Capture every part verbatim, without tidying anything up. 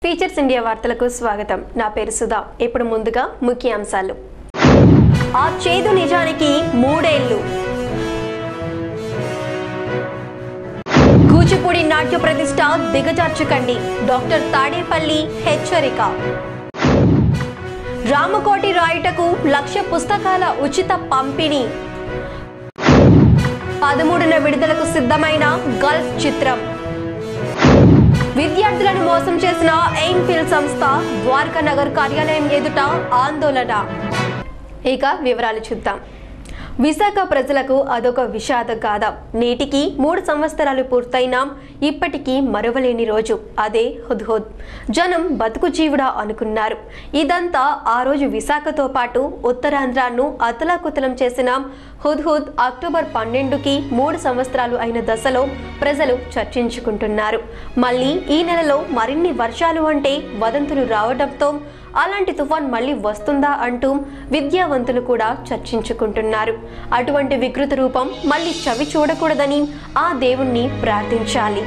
Features India వార్తలకు స్వాగతం. నా పేరు సుధా. ఇప్పుడు ముందుగా ముఖ్య అంశాలు. ఆ చేదు నిజానికి మూడేళ్లు. కూచిపూడి నాట్య ప్రతిష్ట దిగజార్చకండి, డాక్టర్ తాడేపల్లి హెచ్చరిక. రామకోటి రాయుటకు లక్ష పుస్తకాల ఉచిత పంపిణీ. పదమూడున విడుదలకు సిద్ధమైన గల్ఫ్ చిత్రం. విద్యార్థులను మోసం చేసిన ఎయిమ్ఫిల్ సంస్థ ద్వారకా నగర్ కార్యాలయం ఎదుట ఆందోళన. ఇక వివరాలు చూద్దాం. విశాఖ ప్రజలకు అదొక విషాద గాథ. నేటికి మూడు సంవత్సరాలు పూర్తయినా ఇప్పటికీ మరువలేని రోజు. అదే హుద్హుద్. జనం బతుకు జీవుడా అనుకున్నారు. ఇదంతా ఆ రోజు విశాఖతో పాటు ఉత్తరాంధ్రాను అతలాకుతలం చేసిన హుద్హుద్ అక్టోబర్ పన్నెండుకి మూడు సంవత్సరాలు అయిన దశలో ప్రజలు చర్చించుకుంటున్నారు. మళ్ళీ ఈ నెలలో మరిన్ని వర్షాలు అంటే వదంతులు రావడంతో అలాంటి తుఫాన్ మళ్ళీ వస్తుందా అంటూ విద్యావంతులు కూడా చర్చించుకుంటున్నారు. అటువంటి వికృత రూపం మళ్ళీ చవి చూడకూడదని ఆ దేవుణ్ణి ప్రార్థించాలి.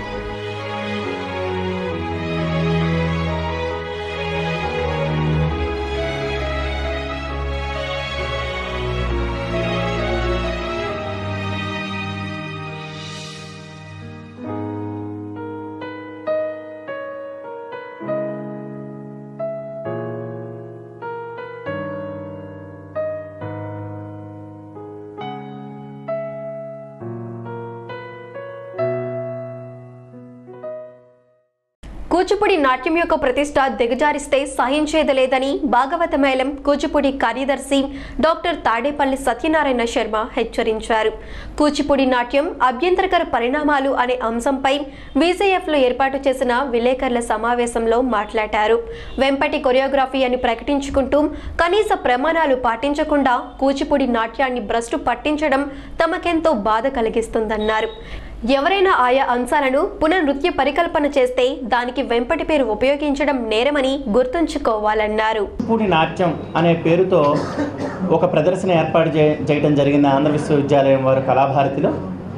కూచిపూడి నాట్యం యొక్క ప్రతిష్ట దిగజారిస్తే సహించేదలేదని భాగవత మేళం కూచిపూడి కార్యదర్శి డాక్టర్ తాడేపల్లి సత్యనారాయణ శర్మ హెచ్చరించారు. కూచిపూడి నాట్యం అభ్యంతరకర పరిణామాలు అనే అంశంపై విజేఎఫ్లో ఏర్పాటు చేసిన విలేకరుల సమావేశంలో మాట్లాడారు. వెంపటి కొరియోగ్రఫీ అని ప్రకటించుకుంటూ కనీస ప్రమాణాలు పాటించకుండా కూచిపూడి నాట్యాన్ని భ్రష్టు పట్టించడం తమకెంతో బాధ కలిగిస్తుందన్నారు. ఎవరైనా ఆయా అంశాలను పునర్నృత్య పరికల్పన చేస్తే దానికి వెంపటి పేరు ఉపయోగించడం నేరమని గుర్తుంచుకోవాలన్నారు. కూచిపూడి నాట్యం అనే పేరుతో ఒక ప్రదర్శన ఏర్పాటు చేయడం జరిగింది ఆంధ్ర విశ్వవిద్యాలయం వారు కళాభారతిలో.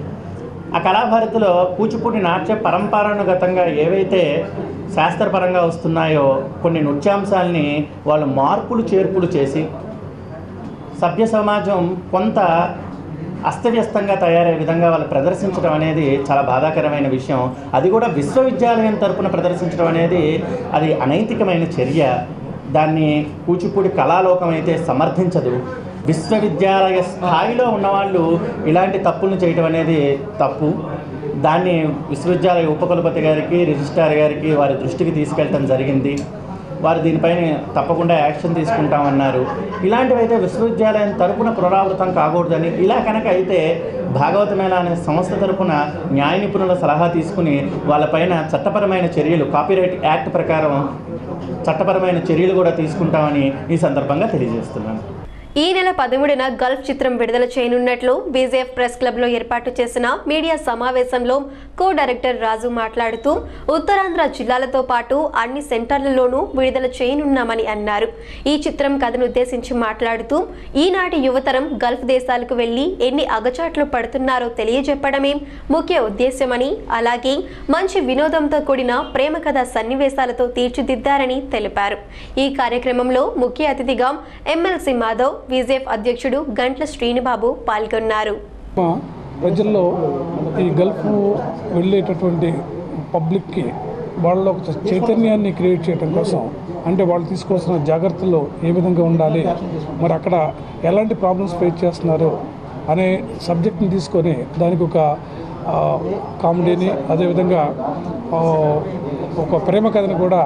ఆ కళాభారతిలో కూచిపూడి నాట్య పరంపరానుగతంగా ఏవైతే శాస్త్రపరంగా వస్తున్నాయో కొన్ని నృత్యాంశాలని వాళ్ళు మార్పులు చేర్పులు చేసి సభ్య సమాజం కొంత అస్తవ్యస్తంగా తయారయ్యే విధంగా వాళ్ళు ప్రదర్శించడం అనేది చాలా బాధాకరమైన విషయం. అది కూడా విశ్వవిద్యాలయం తరపున ప్రదర్శించడం అనేది అది అనైతికమైన చర్య. దాన్ని కూచిపూడి కళాలోకం అయితే సమర్థించదు. విశ్వవిద్యాలయ స్థాయిలో ఉన్నవాళ్ళు ఇలాంటి తప్పులను చేయడం అనేది తప్పు. దాన్ని విశ్వవిద్యాలయ ఉపకులపతి గారికి రిజిస్ట్రార్ గారికి వారి దృష్టికి తీసుకెళ్ళటం జరిగింది. వారు దీనిపైన తప్పకుండా యాక్షన్ తీసుకుంటామన్నారు. ఇలాంటివైతే విశ్వవిద్యాలయం తరపున పునరావృతం కాకూడదని, ఇలా కనుక అయితే భాగవత మేళ అనే సంస్థ తరపున న్యాయ నిపుణుల సలహా తీసుకుని వాళ్ళపైన చట్టపరమైన చర్యలు కాపీరైట్ యాక్ట్ ప్రకారం చట్టపరమైన చర్యలు కూడా తీసుకుంటామని ఈ సందర్భంగా తెలియజేస్తున్నాను. ఈ నెల పదమూడున గల్ఫ్ చిత్రం విడుదల చేయనున్నట్లు బీజేఎఫ్ ప్రెస్ క్లబ్ లో ఏర్పాటు చేసిన మీడియా సమావేశంలో కో డైరెక్టర్ రాజు మాట్లాడుతూ ఉత్తరాంధ్ర జిల్లాలతో పాటు అన్ని సెంటర్లలోనూ విడుదల చేయనున్నామని అన్నారు. ఈ చిత్రం కథను ఉద్దేశించి మాట్లాడుతూ ఈనాటి యువతరం గల్ఫ్ దేశాలకు వెళ్లి ఎన్ని అగచాట్లు పడుతున్నారో తెలియజెప్పడమే ముఖ్య ఉద్దేశ్యమని, అలాగే మంచి వినోదంతో కూడిన ప్రేమ కథ సన్నివేశాలతో తీర్చిదిద్దారని తెలిపారు. ఈ కార్యక్రమంలో ముఖ్య అతిథిగా ఎమ్మెల్సీ మాధవ్, విజేఎఫ్ అధ్యక్షుడు గంట్ల శ్రీనిబాబు పాల్గొన్నారు. ప్రజల్లో ఈ గల్ఫ్ వెళ్ళేటటువంటి పబ్లిక్కి వాళ్ళ చైతన్యాన్ని క్రియేట్ చేయడం కోసం, అంటే వాళ్ళు తీసుకోవాల్సిన జాగ్రత్తలు ఏ విధంగా ఉండాలి, మరి అక్కడ ఎలాంటి ప్రాబ్లమ్స్ ఫేస్ చేస్తున్నారు అనే సబ్జెక్ట్ని తీసుకొని దానికి ఒక కామెడీని, అదేవిధంగా ఒక ప్రేమ కథని కూడా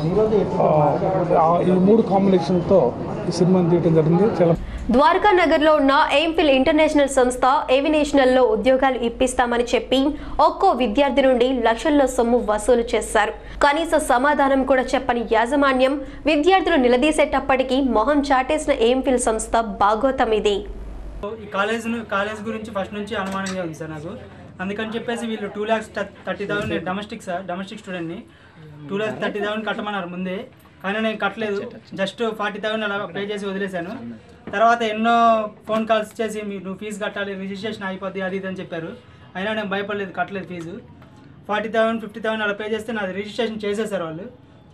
ఈ మూడు కాంబినేషన్తో ఈ సినిమాని తీయడం జరిగింది. చాలా ద్వారకా నగర్ లో ఉన్న ఎయిమ్ఫిల్ ఇంటర్నేషనల్ సంస్థ ఏవినేషనల్ లో ఉద్యోగాలు ఇప్పిస్తామని చెప్పి ఒక్కో విద్యార్థి నుండి లక్షల్లో సొమ్ము వసూలు చేశారు. కనీస సమాధానం కూడా చెప్పని యాజమాన్యం విద్యార్థులు నిలదీసేటప్పటికీ మొహం చాటేసిన ఎయిమ్ఫిల్ సంస్థ భాగోతం ఇది. ఈ కాలేజ్ కాలేజ్ గురించి ఫస్ట్ నుంచి అనుమానంగా ఉంది సార్ నాకు. అందుకని చెప్పేసి వీళ్ళు టూ ల్యాక్స్ థర్టీ థౌసండ్ నేను డొమెస్టిక్ సార్ డొమెస్టిక్ స్టూడెంట్ని టూ ల్యాక్స్ థర్టీ థౌసండ్ కట్టమన్నారు ముందే. కానీ నేను కట్టలేదు, జస్ట్ ఫార్టీ థౌసండ్ అలా పే చేసి వదిలేశాను. తర్వాత ఎన్నో ఫోన్ కాల్స్ చేసి మీరు నువ్వు ఫీజు కట్టాలి, రిజిస్ట్రేషన్ అయిపోద్ది అది ఇది అని చెప్పారు. అయినా నేను భయపడలేదు, కట్టలేదు fees. Forty thousand fifty thousand అలా పే చేస్తే నాది రిజిస్ట్రేషన్ చేసేసారు వాళ్ళు.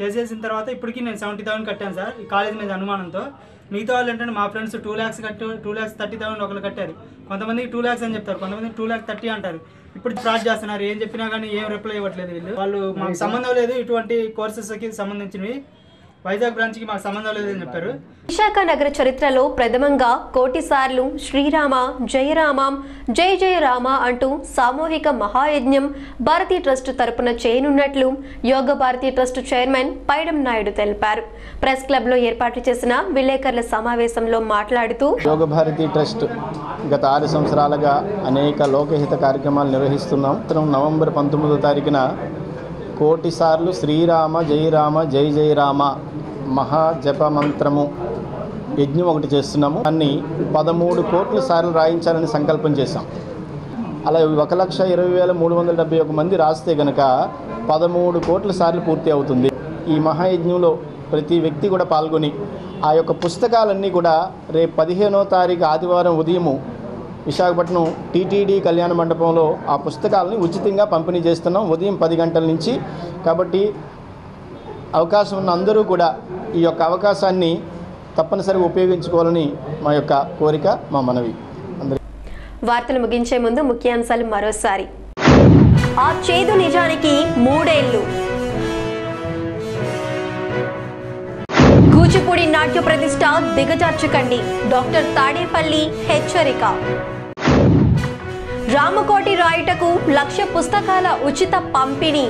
కేసు చేసిన తర్వాత ఇప్పటికీ నేను సెవెంటీ థౌసండ్ కట్టాను సార్ ఈ కాలేజ్ మీద అనుమానంతో. మిగతా వాళ్ళు ఏంటంటే మా ఫ్రెండ్స్ టూ ల్యాక్స్ కట్టు టూ ల్యాక్స్ థర్టీ థౌసండ్ ఒకరు కట్టారు. కొంతమందికి టూ ల్యాక్స్ అని చెప్తారు, కొంతమంది టూ ల్యాక్స్ థర్టీ అంటారు. ఇప్పుడు ఫ్రాడ్ చేస్తున్నారు. ఏం చెప్పినా కానీ ఏం రిప్లై ఇవ్వట్లేదు వీళ్ళు. వాళ్ళు మాకు సంబంధం లేదు, ఇటువంటి కోర్సెస్కి సంబంధించినవి వైజాగ్ బ్రాంచ్కి మాకు సంబంధం లేదని చెప్పారు. విశాఖ నగర చరిత్రలో ప్రథమంగా కోటి సార్లు శ్రీరామ జయరామ జయ జయ రామ అంటూ సామూహిక మహాయజ్ఞం భారతీ ట్రస్ట్ తరపున చేయనున్నట్లు యోగ భారతీ ట్రస్ట్ చైర్మన్ పైడం నాయుడు తెలిపారు. ప్రెస్ క్లబ్ లో ఏర్పాటు చేసిన విలేకరుల సమావేశంలో మాట్లాడుతూ యోగ భారతీ ట్రస్ట్ గత ఆరు సంవత్సరాలుగా అనేక లోకహిత కార్యక్రమాలు నిర్వహిస్తున్నాం. నవంబర్ పంతొమ్మిదో తారీఖున కోటి సార్లు శ్రీరామ జయరామ జయ జయ రామ మహా జప మంత్రము యజ్ఞం ఒకటి చేస్తున్నాము. దాన్ని పదమూడు కోట్ల సార్లు రాయించాలని సంకల్పం చేశాం. అలా ఒక లక్ష ఇరవై వేల మూడు వందల డెబ్బై ఒక మంది రాస్తే కనుక పదమూడు కోట్ల సార్లు పూర్తి అవుతుంది. ఈ మహాయజ్ఞంలో ప్రతి వ్యక్తి కూడా పాల్గొని ఆ యొక్క పుస్తకాలన్నీ కూడా రేపు పదిహేనో తారీఖు ఆదివారం ఉదయము విశాఖపట్నం టీటీడీ కళ్యాణ మండపంలో ఆ పుస్తకాలని ఉచితంగా పంపిణీ చేస్తున్నాం ఉదయం పది గంటల నుంచి. కాబట్టి అవకాశం ఉన్న అందరూ కూడా ఈ యొక్క అవకాశాన్ని తప్పనిసరిగా ఉపయోగించుకోవాలని మా యొక్క కోరిక, మా మనవి. అందరూ వార్తలు ముగించే ముందు ముఖ్యాంశాలు మరోసారి. ఆ చేదు నిజానికి మూడేళ్లు. కూచిపూడి నాట్య ప్రతిష్ట దిగజార్చకండి, డాక్టర్ తాడేపల్లి హెచ్చరిక. రామకోటి రాయుటకు లక్ష పుస్తకాల ఉచిత పంపిణీ.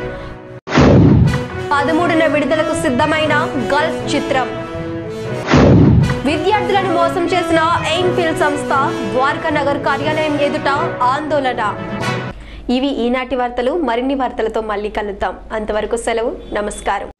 పదమూడున విడుదలకు సిద్ధమైన గల్ఫ్ చిత్రం. విద్యార్థులను మోసం చేసిన ఎయిమ్ఫిల్ సంస్థ ద్వారకా నగర్ కార్యాలయం ఎదుట ఆందోళన. ఇవి ఈనాటి వార్తలు. మరిన్ని వార్తలతో మళ్ళీ కలుద్దాం. అంతవరకు సెలవు. నమస్కారం.